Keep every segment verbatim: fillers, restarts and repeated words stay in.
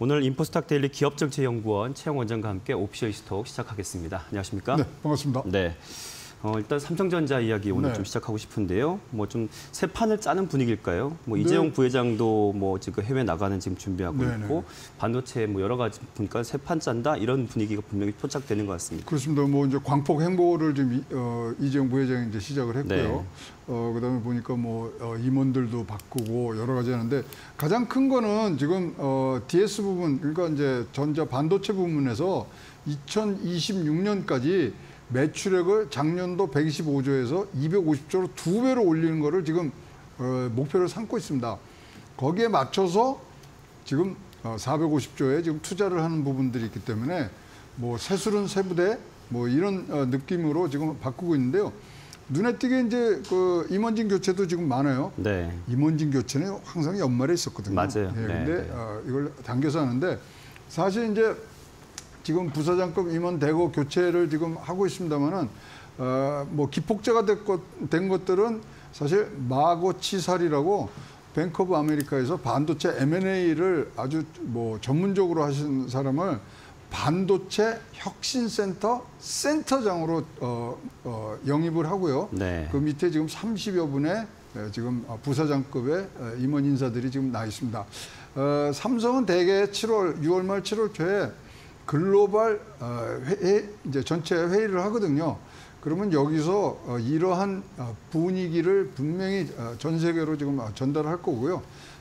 오늘 인포스탁 데일리 기업정책연구원 최영 원장과 함께 오피셜 톡 시작하겠습니다. 안녕하십니까? 네, 반갑습니다. 네. 어, 일단 삼성전자 이야기 오늘 네. 좀 시작하고 싶은데요. 뭐 좀 새 판을 짜는 분위기일까요? 뭐 네. 이재용 부회장도 뭐 지금 해외 나가는 지금 준비하고 네, 있고 네. 반도체 뭐 여러 가지 보니까 새 판 짠다 이런 분위기가 분명히 포착되는 것 같습니다. 그렇습니다. 뭐 이제 광폭 행보를 지금 이, 어, 이재용 부회장이 이제 시작을 했고요. 네. 어, 그다음에 보니까 뭐 어, 임원들도 바꾸고 여러 가지 하는데 가장 큰 거는 지금 어, 디에스 부분 그러니까 이제 전자 반도체 부분에서 이천이십육 년까지 매출액을 작년도 백이십오조에서 이백오십조로 두 배로 올리는 거를 지금 어, 목표를 삼고 있습니다. 거기에 맞춰서 지금 어, 사백오십조에 지금 투자를 하는 부분들이 있기 때문에 뭐 새술은 새부대 뭐 이런 어, 느낌으로 지금 바꾸고 있는데요. 눈에 띄게 이제 그 임원진 교체도 지금 많아요. 네. 임원진 교체는 항상 연말에 있었거든요. 맞아요. 예, 네, 근데 네. 어, 이걸 당겨서 하는데 사실 이제 지금 부사장급 임원 대거 교체를 지금 하고 있습니다만은 어, 뭐 기폭제가 된, 것, 된 것들은 사실 마고 치살이라고 뱅크 오브 아메리카에서 반도체 엠 앤 에이를 아주 뭐 전문적으로 하신 사람을 반도체 혁신센터 센터장으로 어, 어, 영입을 하고요. 네. 그 밑에 지금 삼십여 분의 지금 부사장급의 임원 인사들이 지금 나 있습니다. 어, 삼성은 대개 칠월, 유월 말 칠월 초에 글로벌 회의, 이제 전체 회의를 하거든요. 그러면 여기서 이러한 분위기를 분명히 전 세계로 지금 전달할 거고요.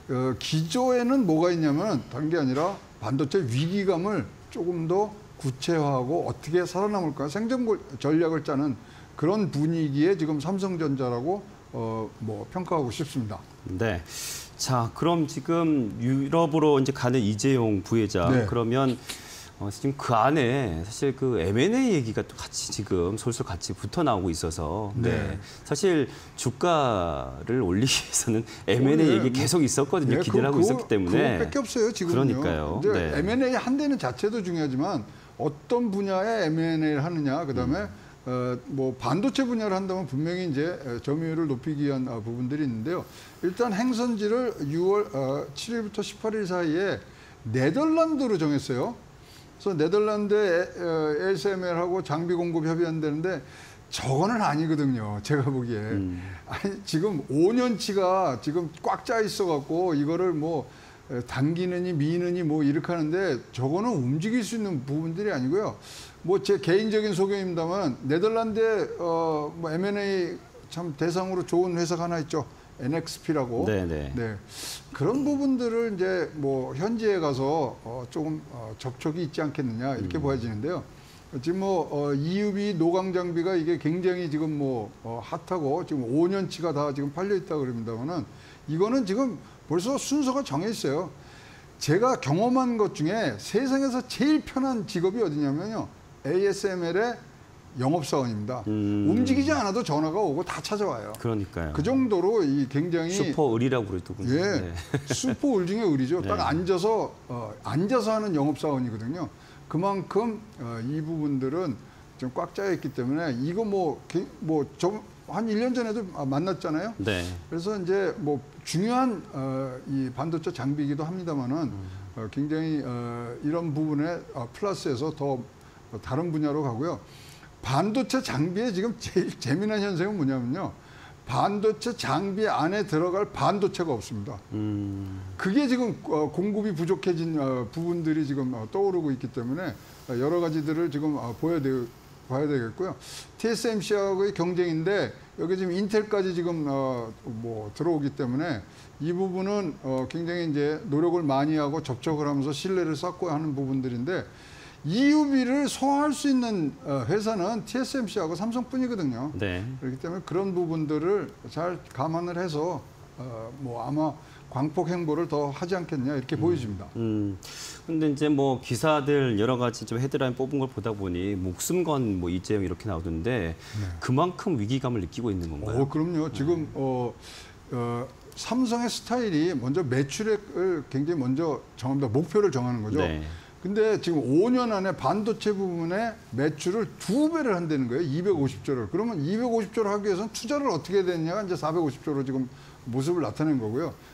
기조에는 뭐가 있냐면 다른 게 아니라 반도체 위기감을 조금 더 구체화하고 어떻게 살아남을까 생존 전략을 짜는 그런 분위기에 지금 삼성전자라고 어, 뭐 평가하고 싶습니다. 네. 자, 그럼 지금 유럽으로 이제 가는 이재용 부회장 네. 그러면. 어, 지금 그 안에 사실 그 엠 앤 에이 얘기가 또 같이 지금 솔솔 같이 붙어 나오고 있어서 네. 네. 사실 주가를 올리기 위해서는 엠 앤 에이 네. 얘기 계속 있었거든요. 네. 기대를 그, 하고 그거, 있었기 때문에. 그거밖에 없어요. 지금은요. 그러니까요. 이제 네. 엠 앤 에이 한대는 자체도 중요하지만 어떤 분야에 엠 앤 에이를 하느냐 그다음에 음. 어, 뭐 반도체 분야를 한다면 분명히 이제 점유율을 높이기 위한 부분들이 있는데요. 일단 행선지를 유월 어, 칠일부터 십팔일 사이에 네덜란드로 정했어요. 그래서 네덜란드에 에 에스 엠 엘하고 장비 공급 협의한다는데 저거는 아니거든요. 제가 보기에. 음. 아니, 지금 오 년치가 지금 꽉 짜 있어갖고 이거를 뭐 당기느니 미느니 뭐 이렇게 하는데 저거는 움직일 수 있는 부분들이 아니고요. 뭐 제 개인적인 소견입니다만 네덜란드에 어, 뭐 엠 앤 에이 참 대상으로 좋은 회사가 하나 있죠. 엔 엑스 피라고. 네네. 네. 그런 부분들을 이제 뭐 현지에 가서 어 조금 어 접촉이 있지 않겠느냐 이렇게 음. 보여지는데요. 지금 뭐 어 이유비 노광 장비가 이게 굉장히 지금 뭐 어 핫하고 지금 오 년치가 다 지금 팔려 있다 그럽니다만은 이거는 지금 벌써 순서가 정해 있어요. 제가 경험한 것 중에 세상에서 제일 편한 직업이 어디냐면요. 에이 에스 엠 엘의 영업사원입니다. 음. 움직이지 않아도 전화가 오고 다 찾아와요. 그러니까요. 그 정도로 이 굉장히 슈퍼 의리라고 그러더군요. 예, 네. 슈퍼 의 중에 의리죠. 네. 딱 앉아서 어, 앉아서 하는 영업사원이거든요. 그만큼 어, 이 부분들은 좀 꽉 짜여 있기 때문에 이거 뭐뭐한 일 년 전에도 만났잖아요. 네. 그래서 이제 뭐 중요한 어, 이 반도체 장비이기도 합니다만은 음. 어, 굉장히 어, 이런 부분에 어, 플러스해서 더 다른 분야로 가고요. 반도체 장비에 지금 제일 재미난 현상은 뭐냐면요. 반도체 장비 안에 들어갈 반도체가 없습니다. 음. 그게 지금 공급이 부족해진 부분들이 지금 떠오르고 있기 때문에 여러 가지들을 지금 보여야, 되, 봐야 되겠고요. 티 에스 엠 씨하고의 경쟁인데 여기 지금 인텔까지 지금 뭐 들어오기 때문에 이 부분은 굉장히 이제 노력을 많이 하고 접촉을 하면서 신뢰를 쌓고 하는 부분들인데 이유비를 소화할 수 있는 회사는 티 에스 엠 씨하고 삼성뿐이거든요. 네. 그렇기 때문에 그런 부분들을 잘 감안을 해서 어, 뭐 아마 광폭 행보를 더 하지 않겠냐 이렇게 음. 보여집니다. 음. 근데 이제 뭐 기사들 여러 가지 좀 헤드라인 뽑은 걸 보다 보니 목숨 건 뭐 이재용 이렇게 나오던데 네. 그만큼 위기감을 느끼고 있는 건가요? 어, 그럼요. 지금 어, 어, 삼성의 스타일이 먼저 매출액을 굉장히 먼저 정합니다. 목표를 정하는 거죠. 네. 근데 지금 오 년 안에 반도체 부분에 매출을 두 배를 한다는 거예요. 이백오십조를. 그러면 이백오십조를 하기 위해서는 투자를 어떻게 해야 되느냐가 이제 사백오십조로 지금 모습을 나타낸 거고요.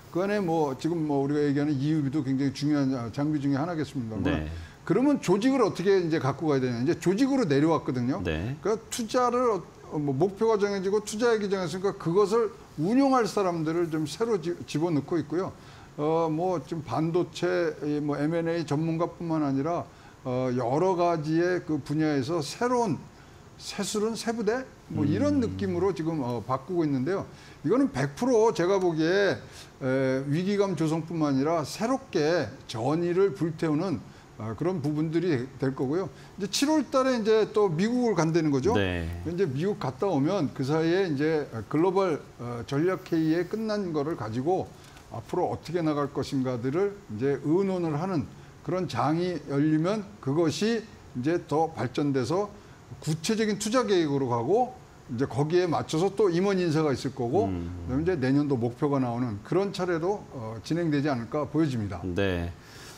그 안에 뭐 지금 뭐 우리가 얘기하는 이유비도 굉장히 중요한 장비 중에 하나겠습니다만. 네. 그러면 조직을 어떻게 이제 갖고 가야 되냐. 이제 조직으로 내려왔거든요. 네. 그러니까 투자를 뭐 목표가 정해지고 투자액이 정해졌으니까 그것을 운용할 사람들을 좀 새로 지, 집어넣고 있고요. 어, 뭐 지금 반도체, 뭐 엠 앤 에이 전문가뿐만 아니라 어, 여러 가지의 그 분야에서 새로운 새술은 새부대 뭐 이런 음. 느낌으로 지금 어, 바꾸고 있는데요. 이거는 백 퍼센트 제가 보기에 에, 위기감 조성뿐만 아니라 새롭게 전의를 불태우는 아, 그런 부분들이 될 거고요. 이제 칠월 달에 이제 또 미국을 간다는 거죠. 네. 이제 미국 갔다 오면 그 사이에 이제 글로벌 어, 전략 회의에 끝난 거를 가지고 앞으로 어떻게 나갈 것인가들을 이제 의논을 하는 그런 장이 열리면 그것이 이제 더 발전돼서 구체적인 투자 계획으로 가고 이제 거기에 맞춰서 또 임원 인사가 있을 거고 음. 그다음에 이제 내년도 목표가 나오는 그런 차례로 어, 진행되지 않을까 보여집니다. 네.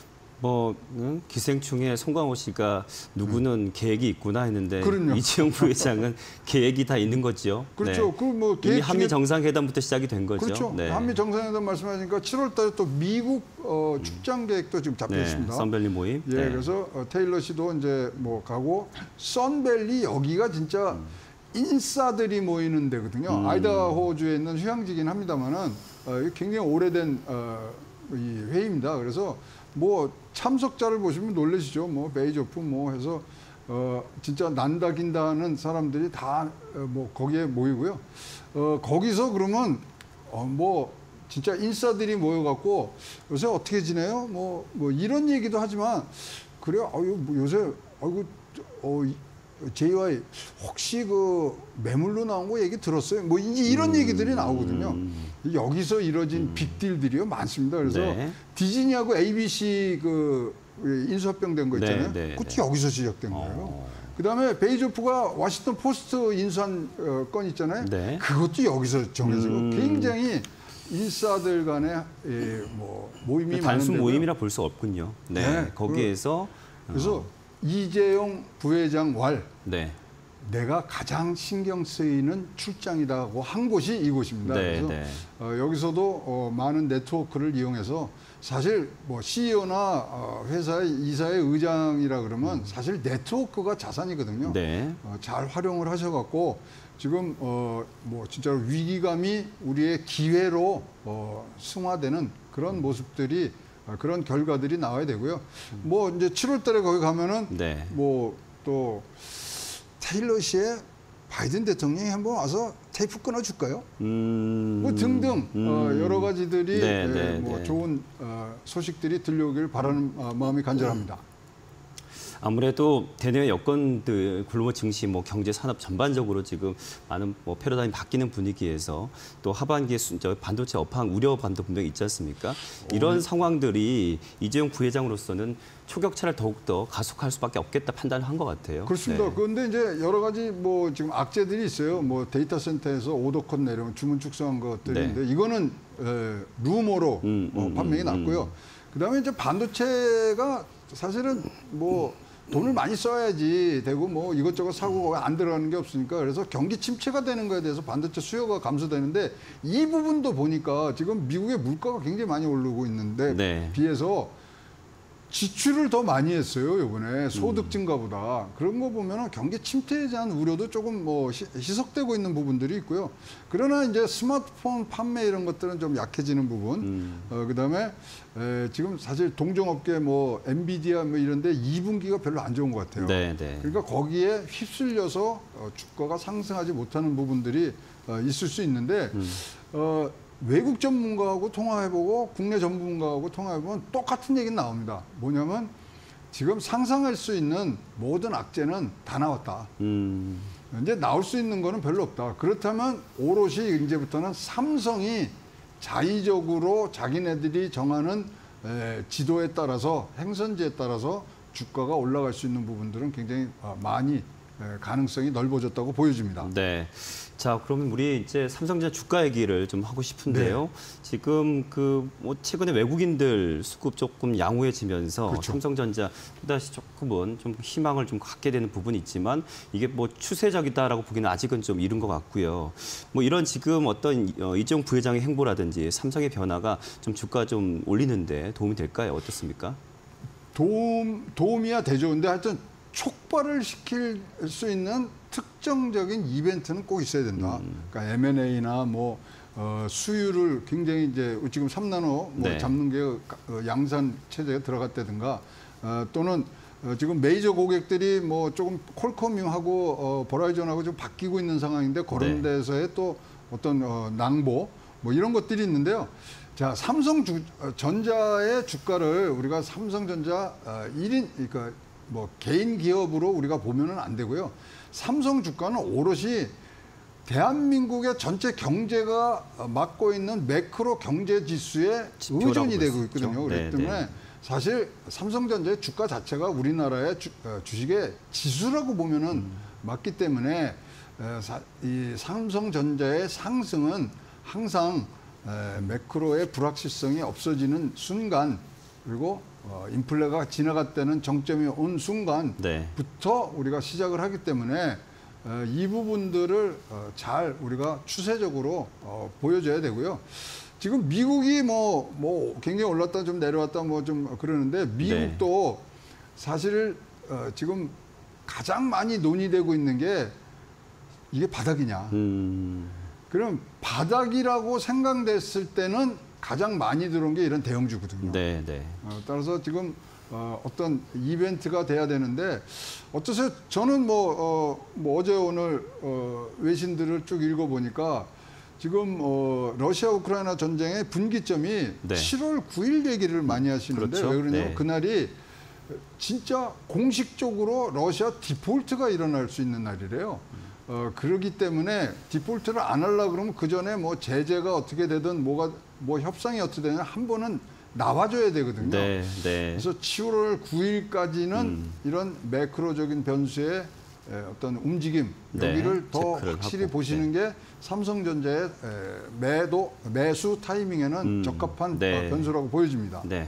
뭐 음, 기생충의 송강호 씨가 누구는 음. 계획이 있구나 했는데 그럼요. 이재용 부회장은 계획이 다 있는 거죠. 그렇죠. 네. 그 뭐 이미 한미 정상회담부터 시작이 된 거죠. 그렇죠. 네. 한미 정상회담 말씀하시니까 칠월 달에 또 미국 어, 출장 계획도 지금 잡혀 네. 있습니다. 선밸리 모임. 예, 네. 그래서 어, 테일러 씨도 이제 뭐 가고 선밸리 여기가 진짜 음. 인싸들이 모이는 데거든요. 음. 아이다호주에 있는 휴양지긴 합니다만은 어, 굉장히 오래된 어, 이 회의입니다. 그래서 뭐 참석자를 보시면 놀라시죠. 뭐 베이조프 뭐 해서 어 진짜 난다 긴다 하는 사람들이 다 뭐 거기에 모이고요. 어 거기서 그러면 어 뭐 진짜 인싸들이 모여갖고 요새 어떻게 지내요? 뭐 뭐 이런 얘기도 하지만 그래요. 아유 뭐 요새 아이고 어 제이와이 혹시 그 매물로 나온 거 얘기 들었어요? 뭐 이제 이런 음, 얘기들이 나오거든요. 음. 여기서 이뤄진 음. 빅딜들이요 많습니다. 그래서 네. 디즈니하고 에이비씨 그 인수합병된 거 있잖아요. 네, 네, 그것도 네. 여기서 시작된 거예요. 어. 그다음에 베이조프가 워싱턴 포스트 인수한 건 있잖아요. 네. 그것도 여기서 정해지고 음. 굉장히 인싸들 간의 예, 뭐 모임이 단순 많은데요. 모임이라 볼 수 없군요. 네, 네. 거기에서 그래서 어. 이재용 부회장 왈 네. 내가 가장 신경 쓰이는 출장이라고 한 곳이 이곳입니다. 네, 그래서 네. 어, 여기서도 어, 많은 네트워크를 이용해서 사실 뭐 씨이오나 어, 회사의 이사의 의장이라 그러면 사실 네트워크가 자산이거든요. 네. 어, 잘 활용을 하셔갖고 지금 어, 뭐 진짜로 위기감이 우리의 기회로 어, 승화되는 그런 모습들이 그런 결과들이 나와야 되고요. 뭐 이제 칠월 달에 거기 가면은 네. 뭐 또 테일러 씨의 바이든 대통령이 한번 와서 테이프 끊어줄까요? 음, 뭐 등등 음, 어, 여러 가지들이 네, 네, 뭐 네. 좋은 어, 소식들이 들려오길 바라는 어, 마음이 간절합니다. 아무래도 대내외 여건들, 글로벌 증시, 뭐 경제, 산업 전반적으로 지금 많은 뭐 패러다임이 바뀌는 분위기에서 또 하반기에 반도체 업황 우려 반도 분명히 있지 않습니까? 이런 어. 상황들이 이재용 부회장으로서는 초격차를 더욱더 가속할 수밖에 없겠다 판단을 한 것 같아요. 그렇습니다. 네. 그런데 이제 여러 가지 뭐 지금 악재들이 있어요. 뭐 데이터 센터에서 오더컷 내려온 주문 축소한 것들인데 네. 이거는 에, 루머로 음, 음, 어, 판명이 음, 났고요. 음. 그다음에 이제 반도체가 사실은 뭐 돈을 많이 써야지 되고 뭐 이것저것 사고 안 들어가는 게 없으니까 그래서 경기 침체가 되는 거에 대해서 반도체 수요가 감소되는데 이 부분도 보니까 지금 미국의 물가가 굉장히 많이 오르고 있는데 네. 비해서 지출을 더 많이 했어요, 이번에. 소득 증가보다. 그런 거 보면은 경기 침체에 대한 우려도 조금 뭐 희석되고 있는 부분들이 있고요. 그러나 이제 스마트폰 판매 이런 것들은 좀 약해지는 부분. 음. 어, 그 다음에 에, 지금 사실 동종업계 뭐 엔비디아 뭐 이런데 이 분기가 별로 안 좋은 것 같아요. 네, 네. 그러니까 거기에 휩쓸려서 어, 주가가 상승하지 못하는 부분들이 어, 있을 수 있는데, 음. 어, 외국 전문가하고 통화해보고 국내 전문가하고 통화해보면 똑같은 얘기는 나옵니다. 뭐냐면 지금 상상할 수 있는 모든 악재는 다 나왔다. 음. 이제 나올 수 있는 거는 별로 없다. 그렇다면 오롯이 이제부터는 삼성이 자의적으로 자기네들이 정하는 에, 지도에 따라서 행선지에 따라서 주가가 올라갈 수 있는 부분들은 굉장히 많이 가능성이 넓어졌다고 보여집니다. 네. 자, 그러면 우리 이제 삼성전자 주가 얘기를 좀 하고 싶은데요. 네. 지금 그 뭐 최근에 외국인들 수급 조금 양호해지면서 그렇죠. 삼성전자 또다시 조금은 좀 희망을 좀 갖게 되는 부분이 있지만 이게 뭐 추세적이다라고 보기는 아직은 좀 이른 것 같고요. 뭐 이런 지금 어떤 어, 이재용 부회장의 행보라든지 삼성의 변화가 좀 주가 좀 올리는데 도움이 될까요? 어떻습니까? 도움, 도움이야 되죠. 근데 하여튼 촉발을 시킬 수 있는 특정적인 이벤트는 꼭 있어야 된다. 음. 그러니까 엠 앤 에이나 뭐 어, 수율을 굉장히 이제 지금 삼 나노 뭐 네. 잡는 게 어, 양산 체제에 들어갔다든가 어, 또는 어, 지금 메이저 고객들이 뭐 조금 콜컴하고 어, 버라이전하고 좀 바뀌고 있는 상황인데 그런 네. 데서의 또 어떤 어, 낭보 뭐 이런 것들이 있는데요. 자, 삼성전자의 주가를 우리가 삼성전자 어, 일 인 그러니까 뭐 개인 기업으로 우리가 보면은 안 되고요. 삼성 주가는 오롯이 대한민국의 전체 경제가 맡고 있는 매크로 경제 지수에 의존이 되고 있거든요. 그렇기 네, 때문에 네. 사실 삼성전자의 주가 자체가 우리나라의 주, 어, 주식의 지수라고 보면은 음. 맞기 때문에 에, 사, 이 삼성전자의 상승은 항상 에, 매크로의 불확실성이 없어지는 순간 그리고 어, 인플레가 지나갔다는 정점이 온 순간부터 네. 우리가 시작을 하기 때문에 어, 이 부분들을 어, 잘 우리가 추세적으로 어, 보여줘야 되고요. 지금 미국이 뭐, 뭐 굉장히 올랐다 좀 내려왔다 뭐 좀 그러는데 미국도 네. 사실 어, 지금 가장 많이 논의되고 있는 게 이게 바닥이냐. 음. 그럼 바닥이라고 생각됐을 때는 가장 많이 들어온 게 이런 대형주거든요. 네, 네. 어, 따라서 지금 어, 어떤 이벤트가 돼야 되는데 어떠세요? 저는 뭐, 어, 뭐 어제 오늘 어, 외신들을 쭉 읽어보니까 지금 어, 러시아 우크라이나 전쟁의 분기점이 네. 칠월 구일 얘기를 많이 하시는데 그렇죠. 왜 그러냐면 네. 그날이 진짜 공식적으로 러시아 디폴트가 일어날 수 있는 날이래요. 어, 그렇기 때문에 디폴트를 안 하려고 그러면 그 전에 뭐 제재가 어떻게 되든 뭐가 뭐 협상이 어떻게 되든 한 번은 나와줘야 되거든요. 네, 네. 그래서 칠월 구일까지는 음. 이런 매크로적인 변수의 어떤 움직임 네, 여기를 더 확실히 하고. 보시는 네. 게 삼성전자의 매도 매수 타이밍에는 음, 적합한 네. 변수라고 보여집니다. 네.